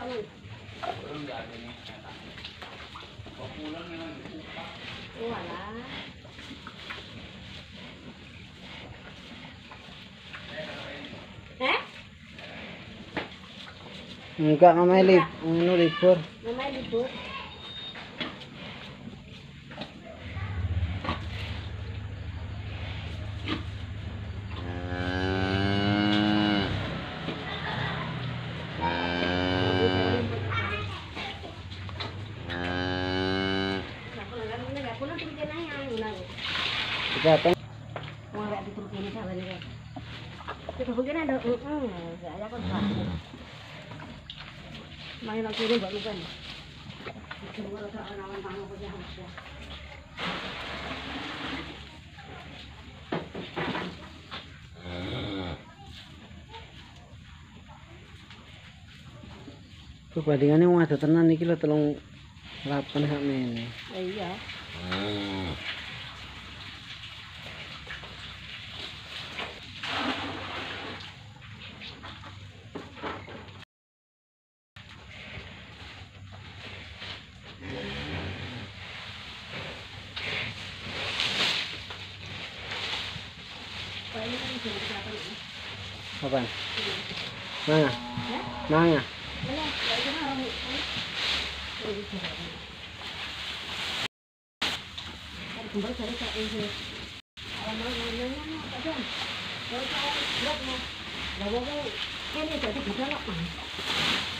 Enggak, mamanya libur. Mamanya libur. Kita apa? Mau nggak diturutin ini sama dia. Kita begini ada, nggak ada kan pak. Main lagi ini baru kan. Cuma ada orang tamu punya apa? Perbandingannya mau ada tenan nih kilo 38 sak ini. Iya. Apa? Mana? Mana? Ini jadi